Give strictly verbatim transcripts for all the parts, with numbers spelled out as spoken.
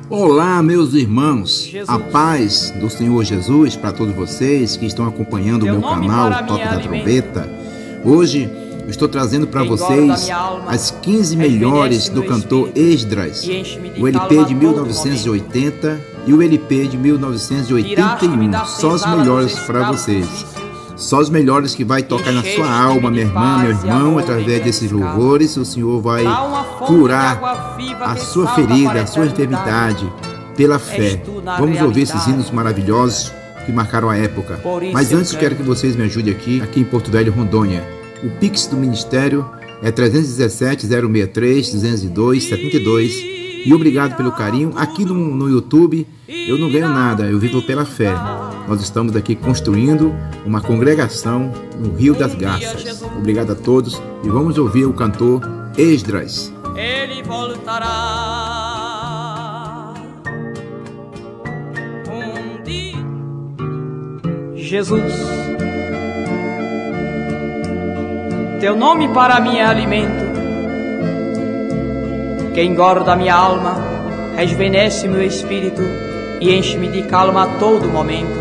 Olá, meus irmãos, a paz do Senhor Jesus para todos vocês que estão acompanhando o meu canal Toque da Trombeta. Hoje eu estou trazendo para vocês as quinze melhores do cantor Esdras, o L P de mil novecentos e oitenta e o L P de mil novecentos e oitenta e um, só os melhores para vocês. Só os melhores que vai tocar na sua alma, minha irmã, meu irmão. Através desses louvores, o Senhor vai curar a sua ferida, a sua enfermidade, pela fé. Vamos ouvir esses hinos maravilhosos que marcaram a época. Mas antes, eu quero que vocês me ajudem aqui, aqui em Porto Velho, Rondônia. O Pix do Ministério é três um sete, zero seis três, dois zero dois, sete dois. E obrigado pelo carinho. Aqui no, no YouTube, eu não ganho nada, eu vivo pela fé. Nós estamos aqui construindo uma congregação no Rio das Garças. Obrigado a todos e vamos ouvir o cantor Esdras. Ele voltará um dia. Jesus, teu nome para mim é alimento, que engorda minha alma, rejuvenesce meu espírito e enche-me de calma a todo momento.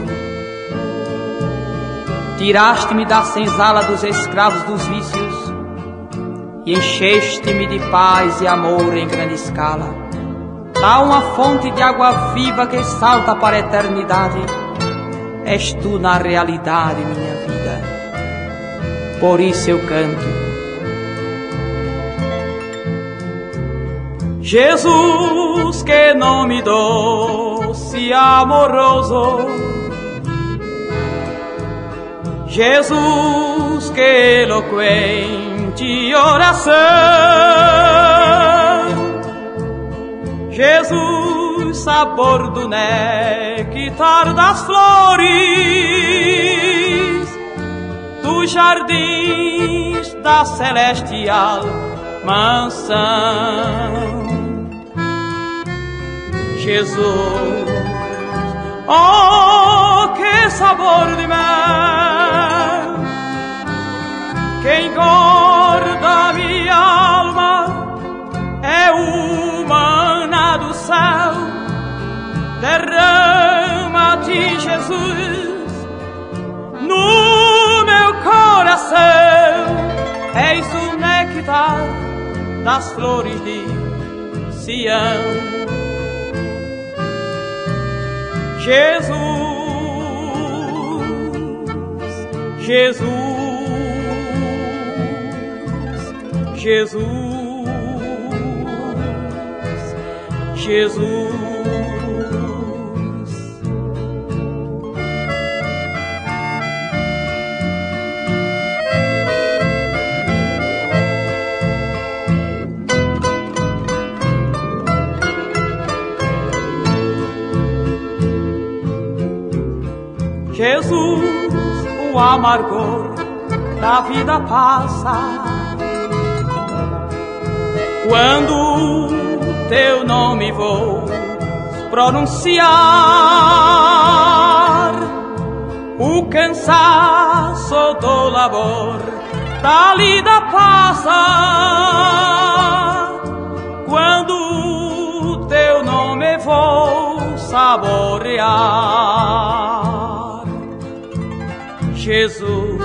Tiraste-me da senzala dos escravos dos vícios e encheste-me de paz e amor em grande escala. Há uma fonte de água viva que salta para a eternidade. És tu na realidade, minha vida. Por isso eu canto. Jesus, que nome doce e amoroso. Jesus, que eloquente oração. Jesus, sabor do néctar das flores, dos jardins da celestial mansão. Jesus, oh, que sabor de mel, que engorda minha alma, é o maná do céu. Derrama-te, Jesus, no meu coração. És o néctar das flores de Sião. Jesus, Jesus, Jesus, Jesus. Jesus, o amargor da vida passa quando teu nome vou pronunciar. O cansaço do labor da lida passa quando teu nome vou saborear. Jesus,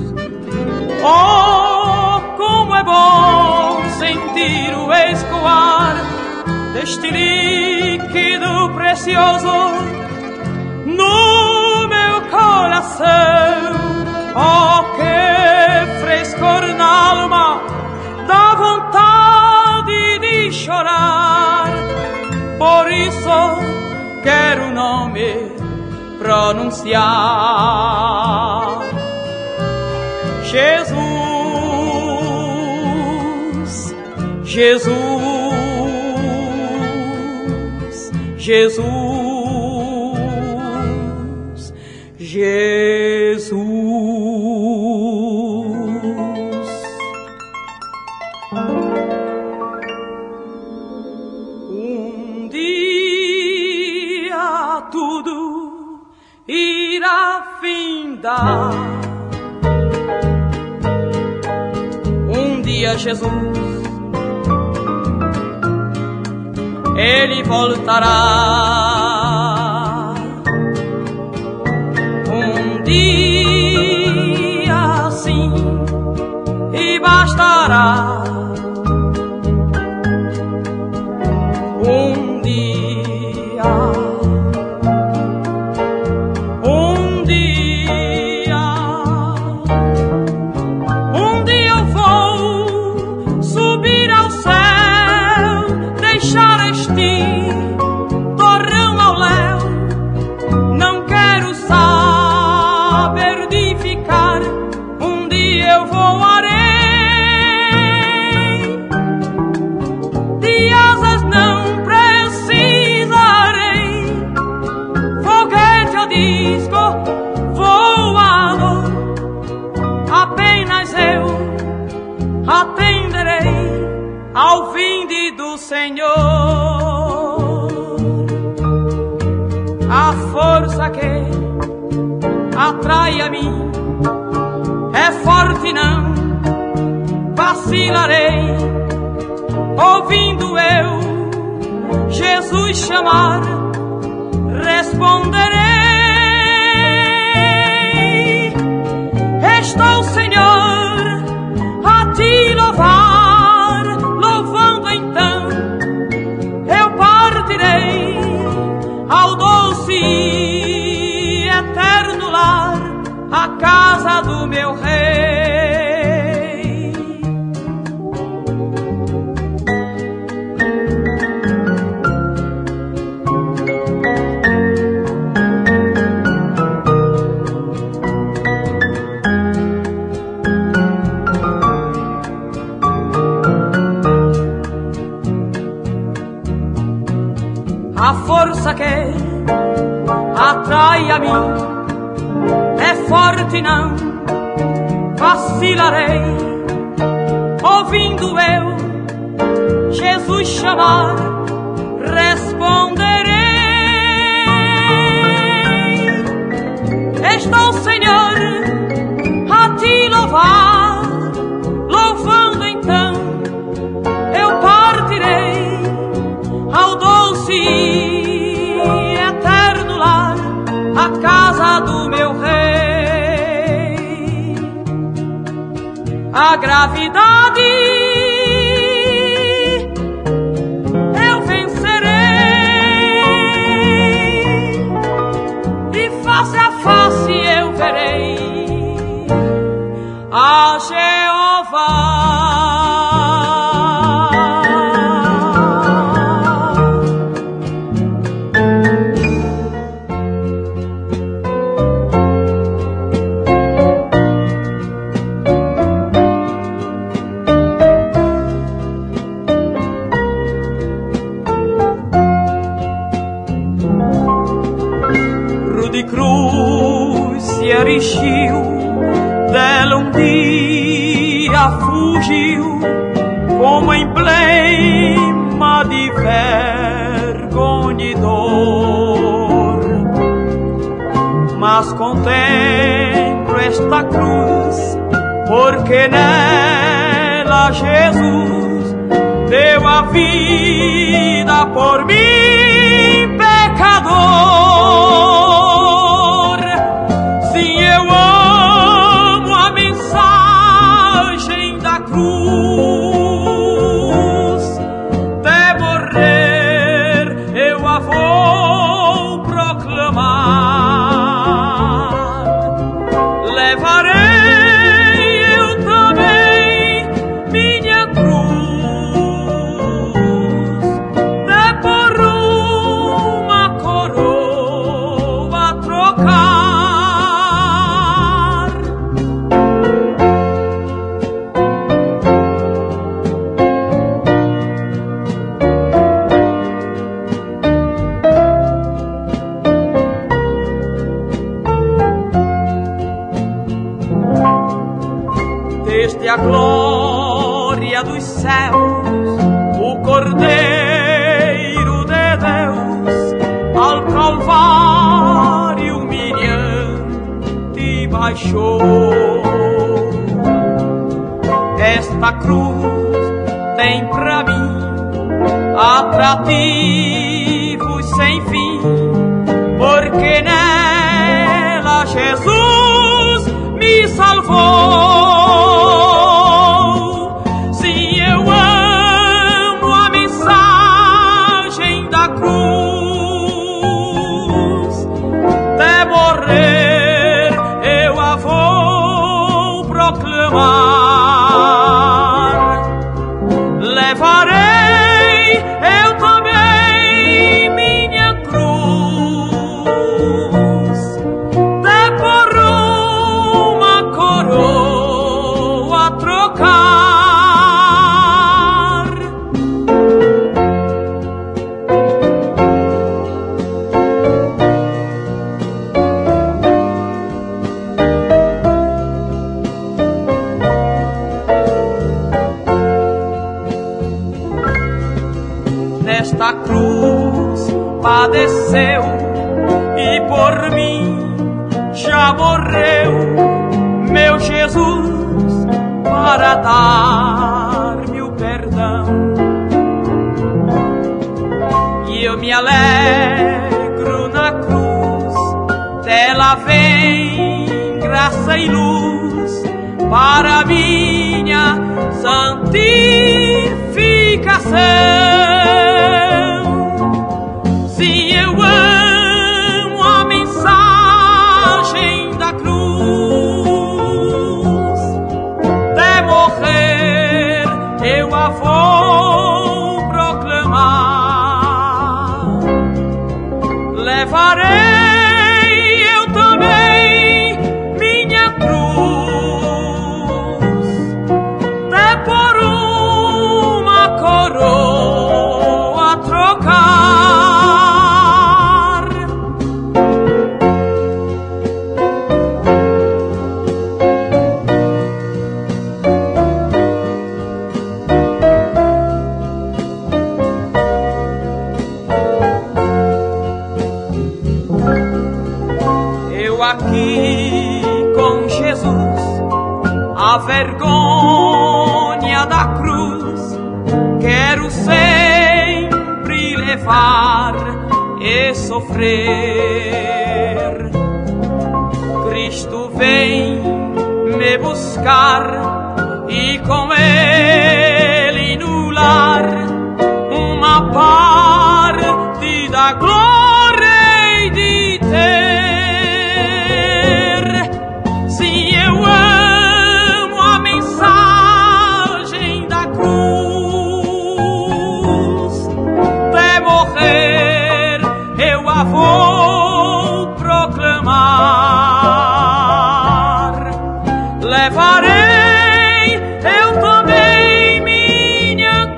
oh, como é bom sentir o escoar deste líquido precioso no meu coração. Oh, que frescor na alma, dá vontade de chorar. Por isso quero o nome pronunciar. Jesus, Jesus, Jesus, Jesus. Um dia tudo irá findar. Um dia Jesus Ele voltará. Um dia sim, e bastará. Um dia, um dia, um dia eu vou subir ao céu, deixar este torrão ao léu. Não quero saber de ficar, um dia eu voarei. De asas não precisarei, foguete ou disco voador, apenas eu atenderei ao vinde do Senhor. A força que atrai a mim é forte, não vacilarei. Ouvindo eu Jesus chamar, responderei. Estou, Senhor, a te louvar, louvando então eu partirei ao doce e eterno lar, a casa do meu Rei. A força que atrai a mim é forte, não vacilarei. Ouvindo eu Jesus chamar, responderei. Estou, Senhor, a te louvar, louvando então eu partirei ao doce e eterno lar, a casa do meu Rei. A gravidade eu vencerei, e face a face eu verei a Jeová. Cruz se erigiu, dela um dia fugiu, como emblema de vergonha e dor. Mas contemplo esta cruz, porque nela Jesus deu a vida por mim, pecador. Desde a glória dos céus, o Cordeiro de Deus ao Calvário humilhante baixou. Esta cruz tem pra mim a atrativos sem fim, porque nela Jesus me salvou. Sim, eu amo a mensagem da cruz, até morrer eu a vou proclamar. Levarei eu também minha cruz, até por uma coroa trocar. Nesta cruz padeceu e por mim já morreu meu Jesus para dar-me o perdão. E eu me alegro na cruz, dela vem graça e luz para minha santificação. Sim, eu amo a mensagem da cruz, até morrer eu a vou proclamar. Levarei eu também minha cruz, até por uma coroa trocar. Aqui com Jesus, a vergonha da cruz quero sempre levar e sofrer. Cristo vem me buscar e com ele no lar uma parte da glória hei de ter. Vou proclamar. Levarei eu também minha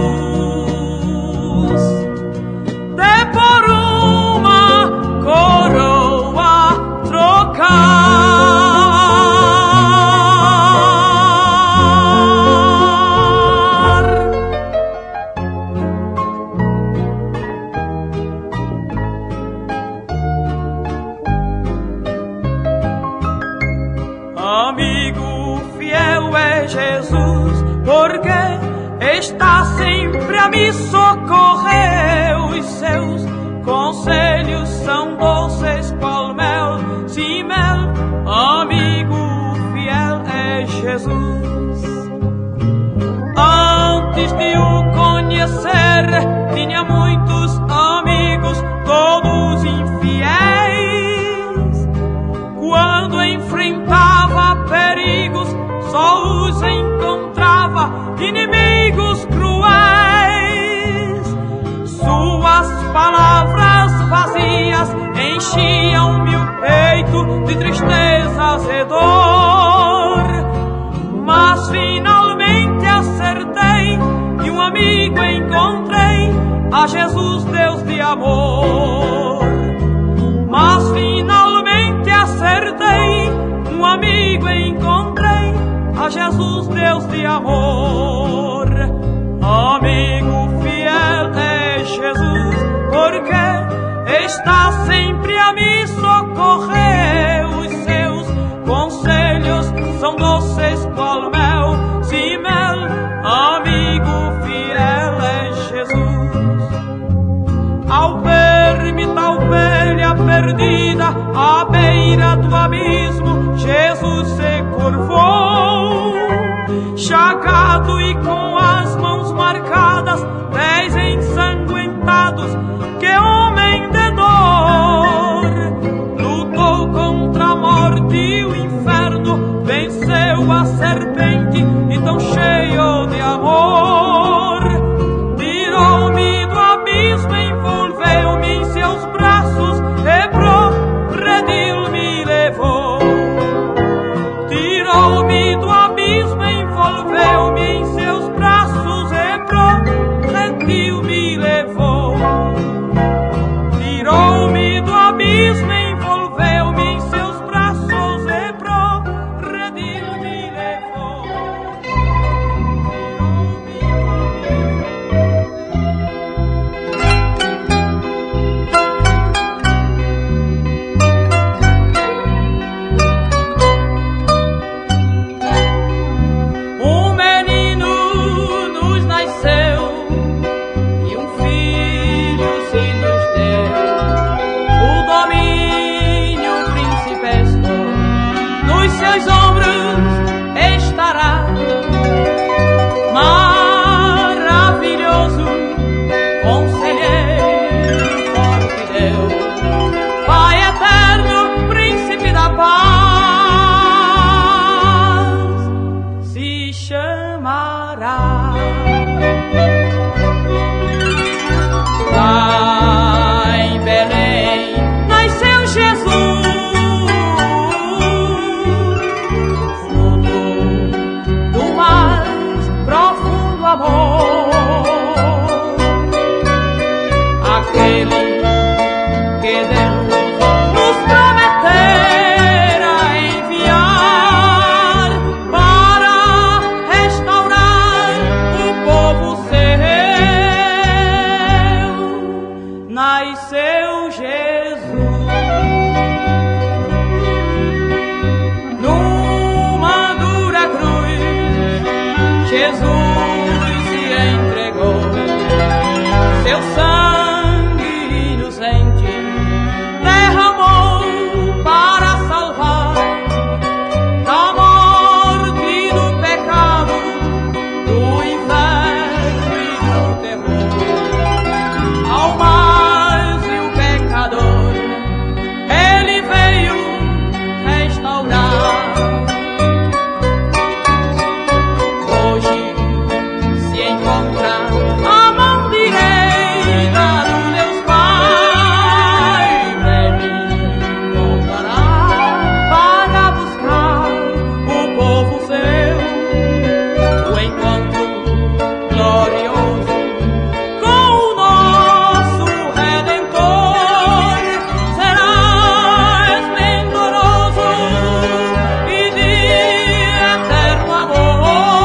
cruz, até por uma coroa trocar. Amigo fiel é Jesus, porque está sempre a me socorrer. Os seus conselhos são doces qual mel, sim mel. Amigo fiel é Jesus. Antes de o conhecer, tinha muitos amigos, todos infiéis. Quando enfrentava perigos, só os encontrava inimigos cruéis. Suas palavras vazias enchiam-me o peito de tristezas e dor. Mas finalmente acertei e um amigo encontrei, a Jesus, Deus de amor. Mas finalmente acertei, um amigo encontrei, a Jesus, Deus de amor. Amigo fiel é Jesus, porque está sempre a me socorrer. Os seus conselhos são doces qual mel, sim mel. Amigo fiel é Jesus. perdida, à beira do abismo, Jesus se curvou, chagado e com as mãos marcadas, pés ensanguentados, que homem de dor, lutou contra a morte e o inferno, venceu a serpente e tão cheio de amor, tirou-me do abismo, envolveu-me em seus braços e pro redil me levou. Tirou-me do abismo, envolveu-me em seus braços e pro redil me levou. Tirou-me do abismo, envolveu-me em seus braços e pro redil me levou. Um menino nos nasceu e um filho se nos deu. O domínio principesco nos seus ombros estará. Maravilhoso, conselheiro, forte Deus, Pai eterno, príncipe da paz, se chamará. Lá em Belém nasceu Jesus, fruto do mais profundo amor, aquele que Deus nos prometera enviar para restaurar o povo seu. Nasceu Jesus numa dura cruz, Jesus se entregou, seu sangue inocente derramou para salvar da morte, do pecado, do inferno e do terror. Ao mais e o pecador ele veio restaurar. Hoje se encontra a mão direita do Deus Pai, breve voltará para buscar o povo seu. O encontro glorioso com o nosso Redentor será esplendoroso e de eterno amor.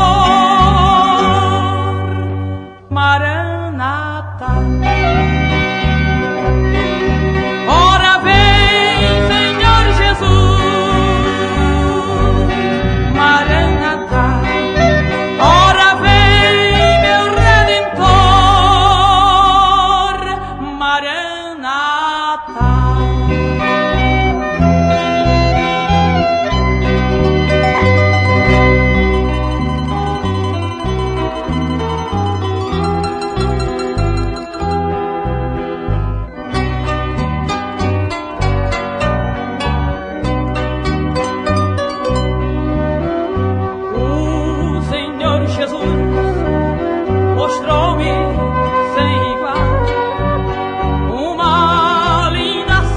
Maranata, ora vem, Senhor Jesus. Maranata, ora vem, meu Redentor. Maranata. O Senhor Jesus mostrou-me sem igual uma linda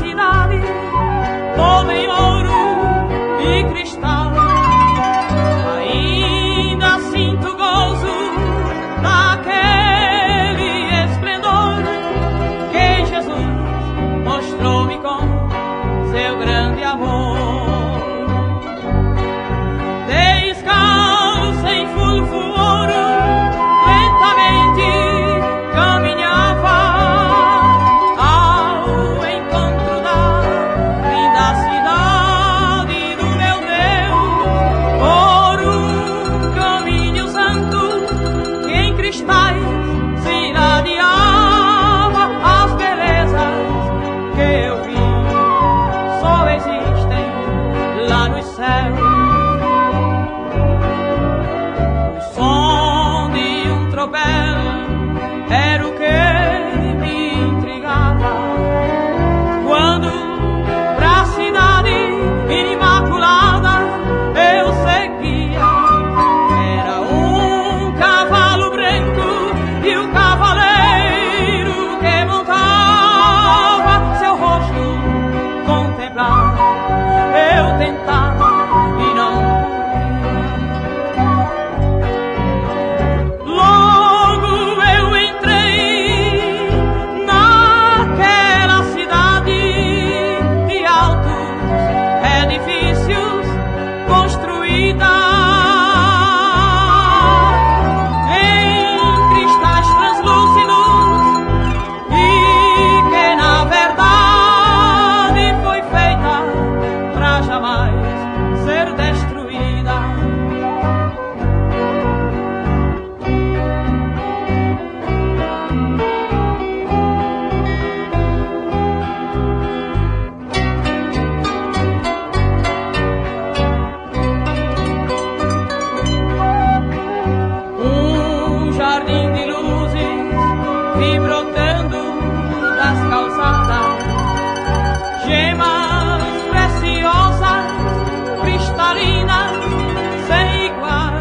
gemas preciosas, cristalinas, sem igual,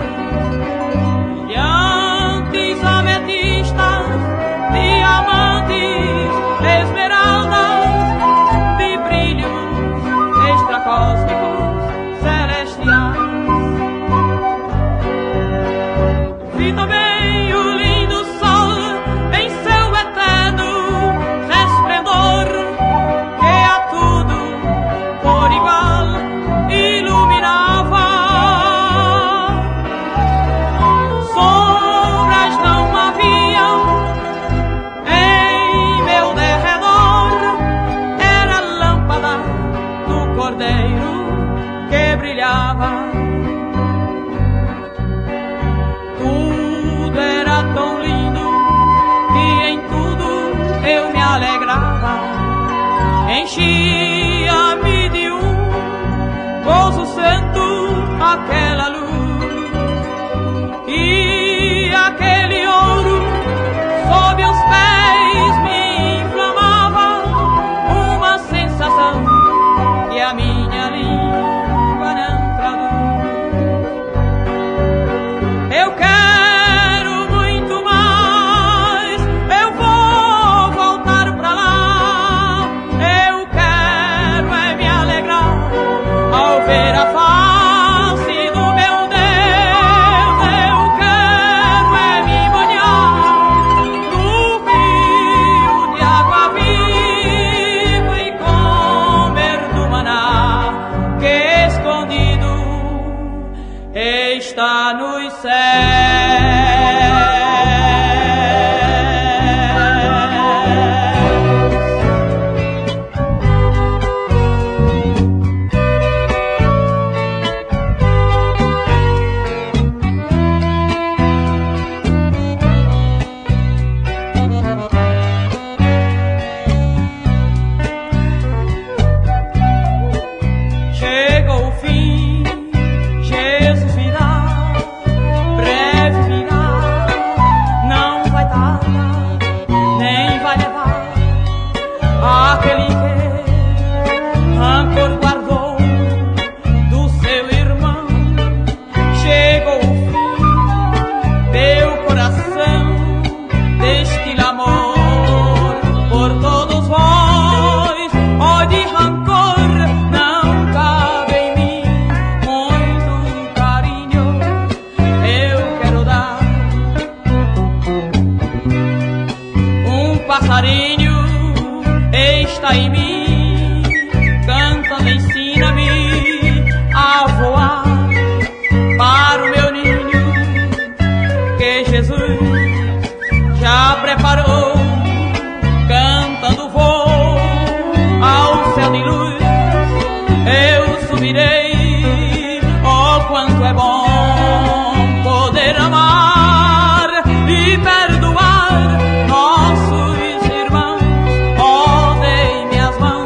brilhantes ametistas, diamantes, esmeraldas, de brilhos extracósmicos celestiais. Vi também o lindo sol em seu eterno resplendor, que a tudo por igual iluminava. Sombras não haviam em meu derredor, era a lâmpada do Cordeiro que brilhava. Tudo era tão lindo que em tudo eu me alegrava. Enchia-me de um gozo santo aquela luz, e aquele ouro sob os pés me inflamava, uma sensação que a minha língua não traduz. Eu quero muito mais, eu vou voltar pra lá. Eu quero é me alegrar ao ver a face do meu Deus. Eu quero é me banhar no rio de água viva e comer do maná que escondido está nos céus. Chegou o fim, Jesus virá, breve virá, não vai tardar, nem vai levar aquele que rancor guardou do seu irmão. Chegou o fim, meu coração destila amor por todos vós, ó de rancor não cabe em mim, muito carinho eu quero dar. Um passarinho está em mim, cantando, ensina-me a voar para o meu ninho que Jesus já preparou. Cantando vou ao céu de luz, eu subirei. Oh, quanto é bom poder amar e perdoar nossos irmãos. Oh, dei minhas mãos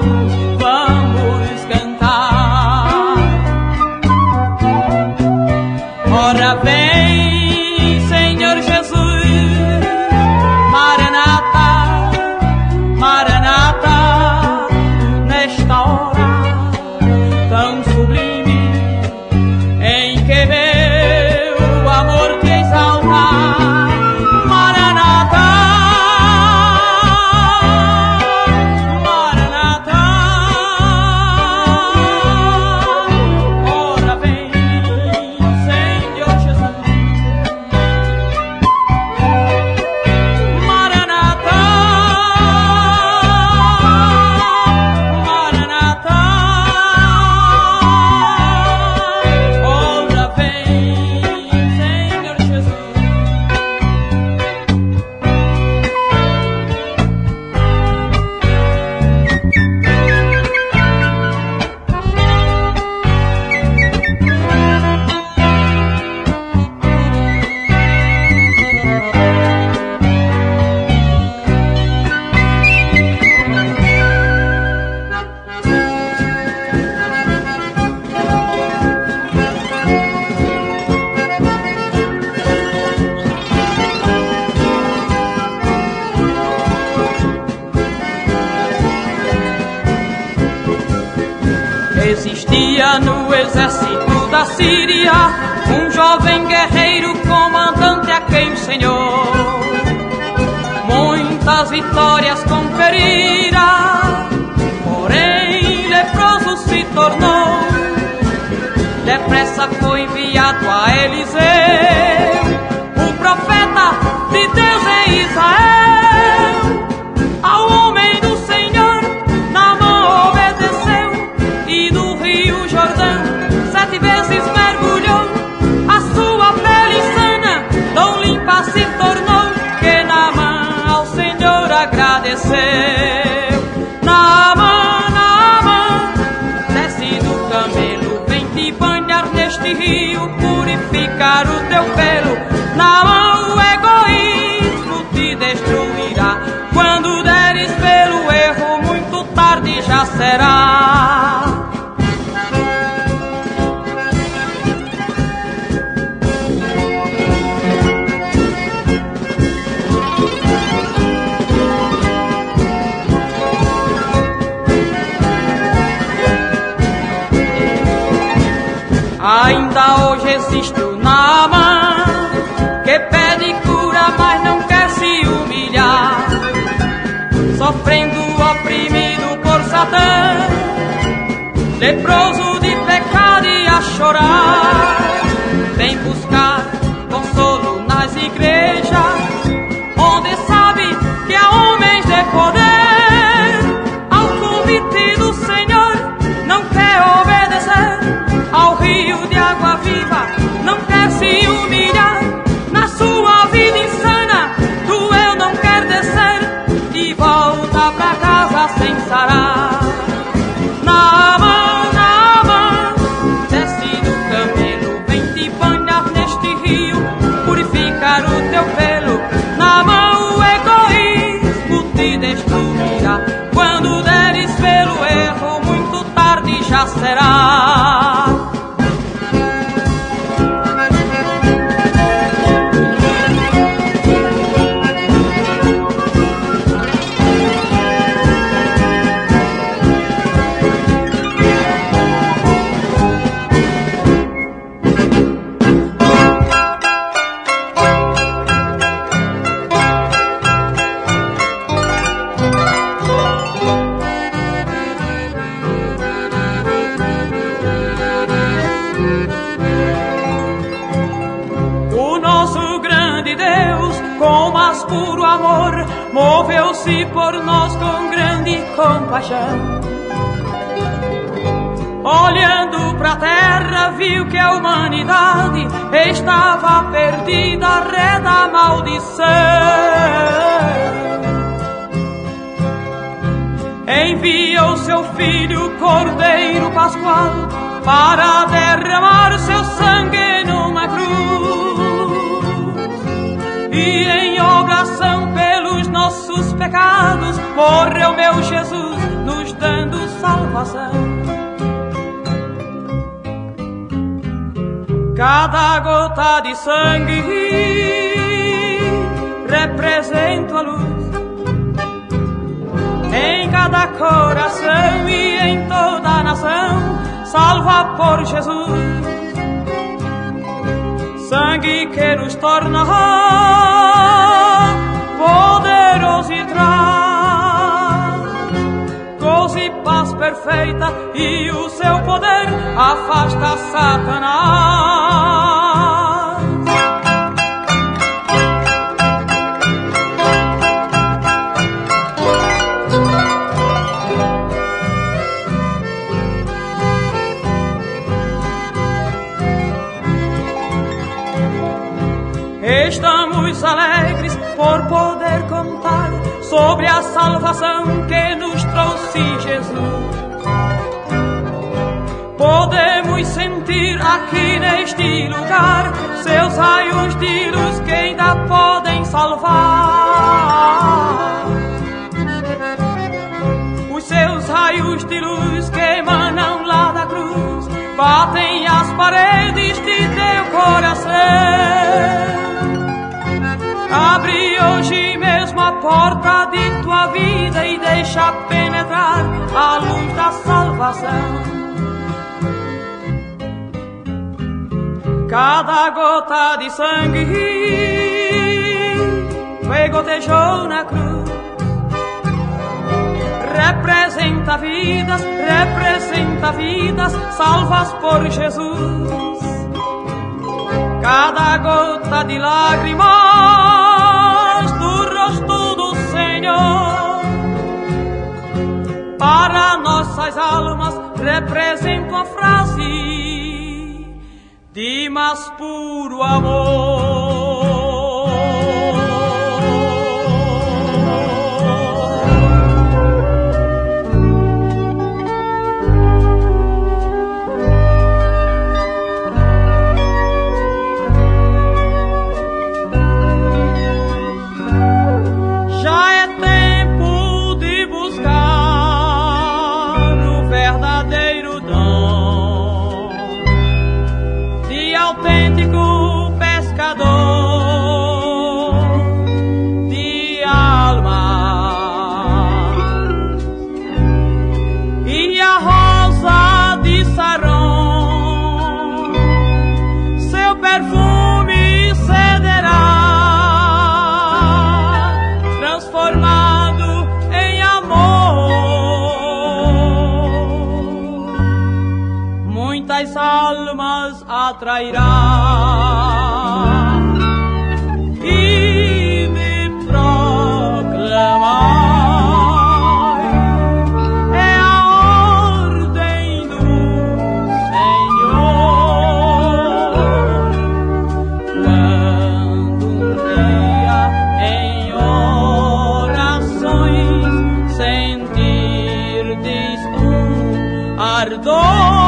Existia no exército da Síria um jovem guerreiro, comandante a quem o Senhor muitas vitórias conferira, porém leproso se tornou. Depressa foi enviado a Eliseu, o profeta de Deus em Israel. Ao homem do Senhor Naamã obedeceu, e no rio Jordão sete vezes mergulhou. A sua pele sana tão limpa se tornou, que Naamã ao Senhor agradeceu. Naamã, Naamã, desce do camelo, vem te banhar neste rio, purificar o teu pelo. Naamã, o egoísmo te destruirá. Quando deres pelo erro, muito tarde já será. Ainda hoje existe o Naamã, que pede cura, mas não quer se humilhar, sofrendo, oprimido por Satã, leproso de pecado e a chorar. Vem buscar consolo nas igrejas, onde sabe que há homens de poder. Ao convite do Senhor não quer obedecer, ao rio de água viva não quer se humilhar. Na sua vida insana do eu não quer descer, e volta pra casa sem sarar. Naamã, Naamã, desce do camelo, vem te banhar neste rio, purificar o teu pelo. Naamã, o egoísmo te destruirá. Quando deres pelo erro, muito tarde já será. Moveu-se por nós com grande compaixão. Olhando pra terra, viu que a humanidade estava perdida, ré da maldição. Enviou seu filho, Cordeiro Pascual, para derramar seu sangue numa cruz, e em oração pelos nossos pecados morreu meu Jesus, nos dando salvação. Cada gota de sangue representa a luz em cada coração e em toda a nação, salva por Jesus. Sangue que nos torna poderoso e traz gozo e paz perfeita, e o seu poder afasta Satanás. Estamos alegres por poder contar sobre a salvação que nos trouxe Jesus. Podemos sentir aqui neste lugar seus raios de luz que ainda podem salvar. Os seus raios de luz que emanam lá da cruz batem as paredes de teu coração. Abre hoje mesmo a porta de tua vida e deixa penetrar a luz da salvação. Cada gota de sangue que gotejou na cruz representa vidas, representa vidas salvas por Jesus. Cada gota de lágrimas do rosto do Senhor para nossas almas representa uma frase de mais puro amor. Já é tempo de buscar o verdadeiro dom de autêntico pescador de alma, e a rosa de Saron seu perfume cederá, transformado em amor. Muitas almas atrairá e me proclamar. É a ordem do Senhor. Quando um dia em orações sentirdes um ardor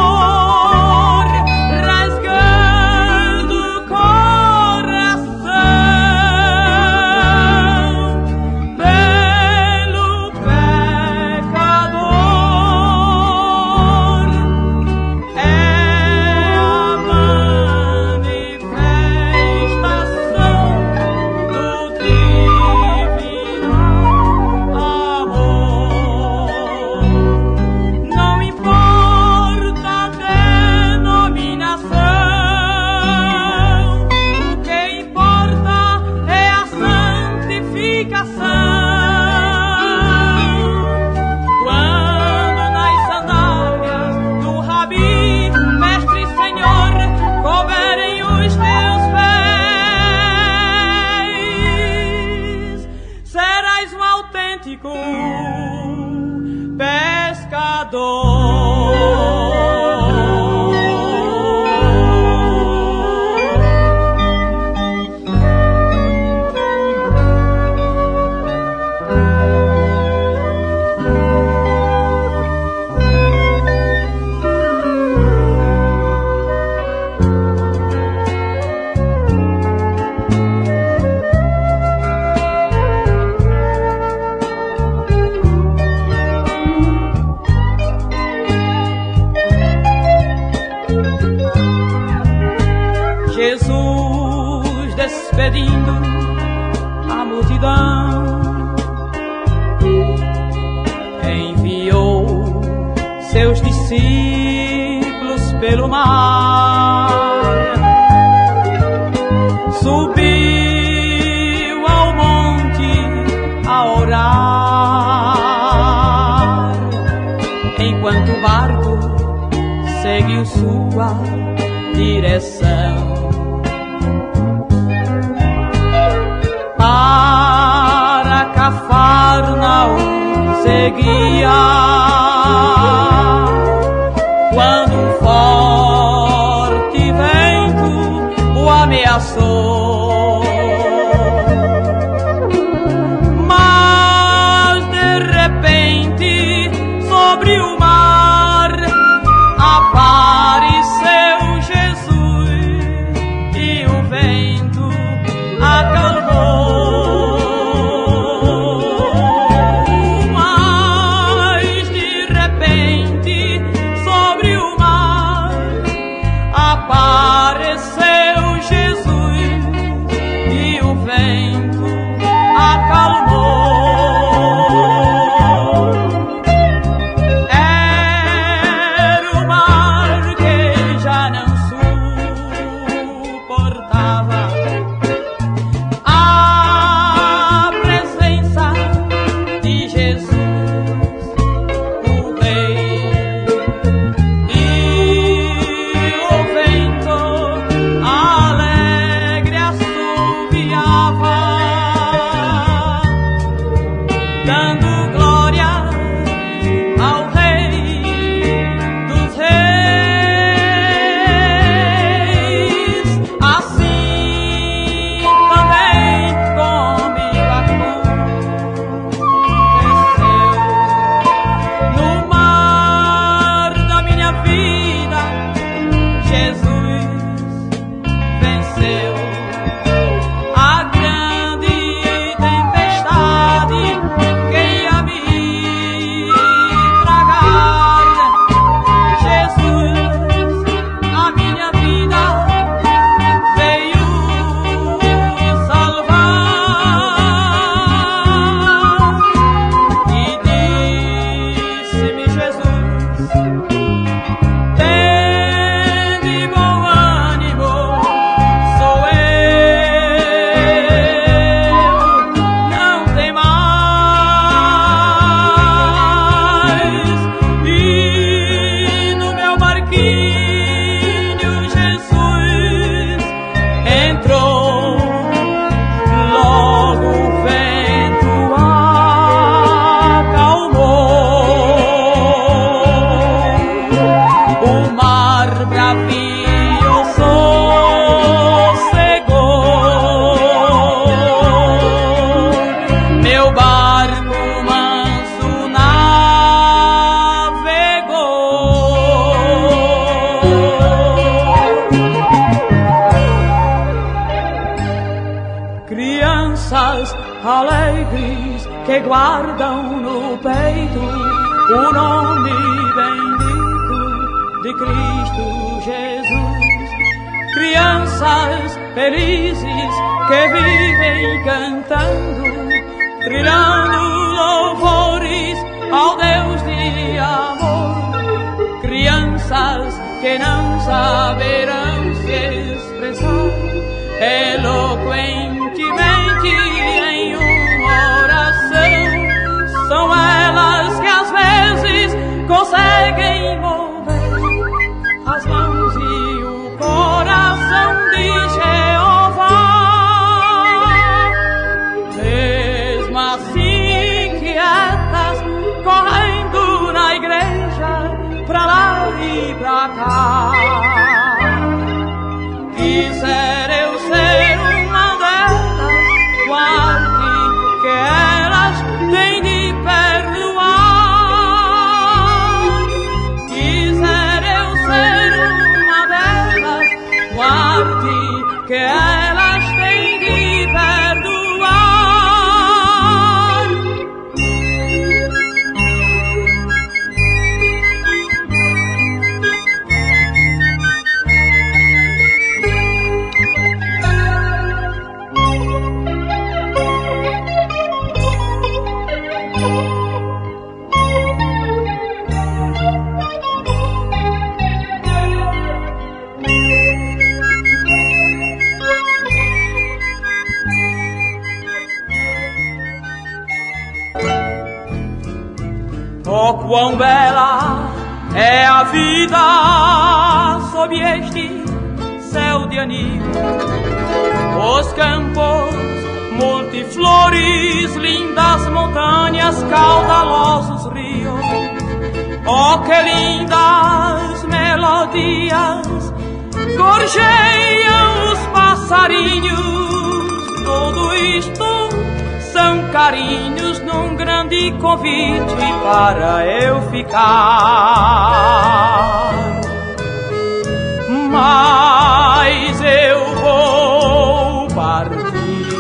Jesus despedindo a multidão, enviou seus discípulos pelo mar, subiu ao monte a orar, enquanto o barco seguiu sua direção. Para Cafarnaum seguia, quando um forte vento o ameaçou. Mas de repente sobre o mar apareceu Jesus e o vento acalmou. Apareceu Jesus alegres que guardam no peito o nome bendito de Cristo Jesus. Crianças felizes que vivem cantando, trilhando louvores ao Deus de amor. Crianças que não saberão se expressar eloquentemente em uma oração. São elas que às vezes conseguem mover as mãos e o coração de Jeová. Mesmo assim quietas, correndo na igreja, pra lá e pra cá. Quiser eu ser uma delas, guarde que elas têm de perdoar. Quiser eu ser uma delas, guarde que elas têm de perdoar. Oh, quão bela é a vida sob este céu de anil. Os campos multiflores, lindas montanhas, caudalosos rios. Oh, que lindas melodias gorjeiam os passarinhos. Tudo isto são carinhos num grande convite para eu ficar. Mas eu vou partir,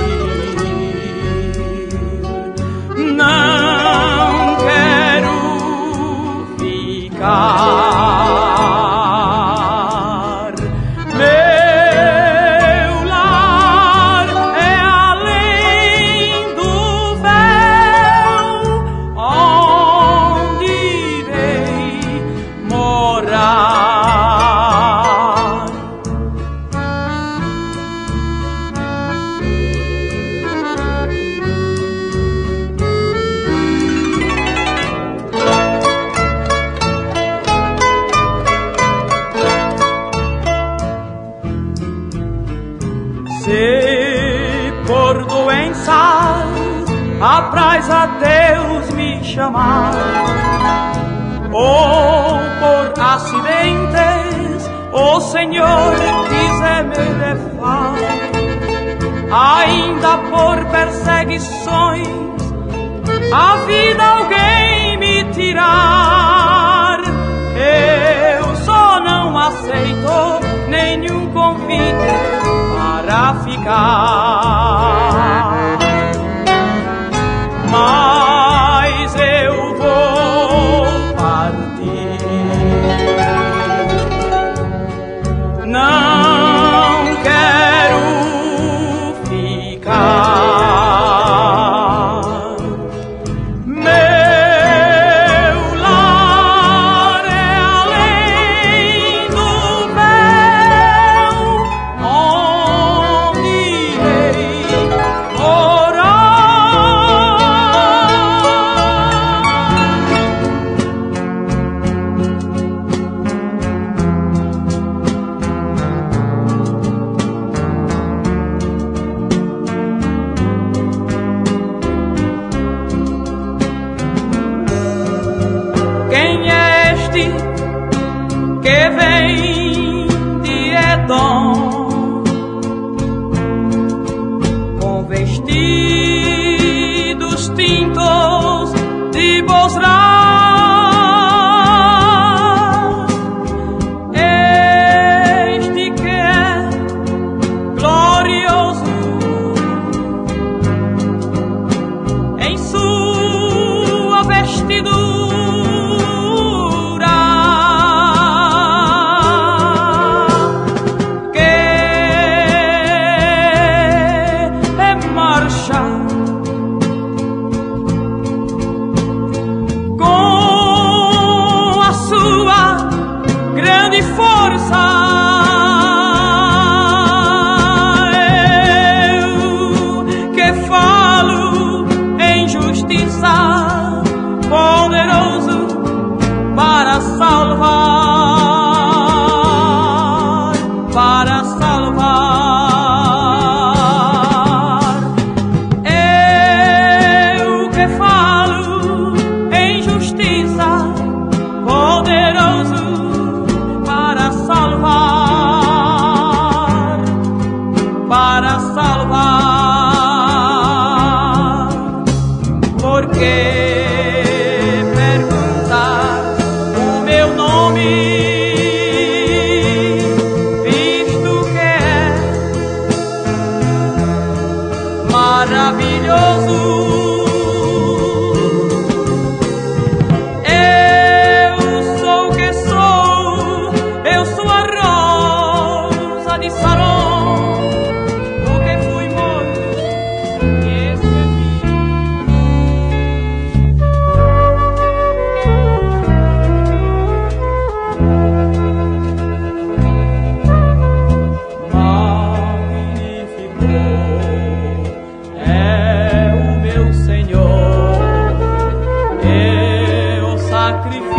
não quero ficar. Se por doenças apraz a Deus me chamar, ou por acidentes o Senhor quiser me levar, ainda por perseguições a vida alguém me tirar, eu só não aceito nenhum convite para ficar. Mas eu vou partir, não quero ficar. Meu lar é além do véu, onde irei morar. Quem é este que vem de Edom, com vestidos tintos de Bozrá? Este que é glorioso para salvar, para salvar. Eu que falo em justiça, poderoso para salvar, para salvar. Porque maravilhoso, eu sou o que sou, eu sou a rosa de Saron, o que fui morto e sacrifício.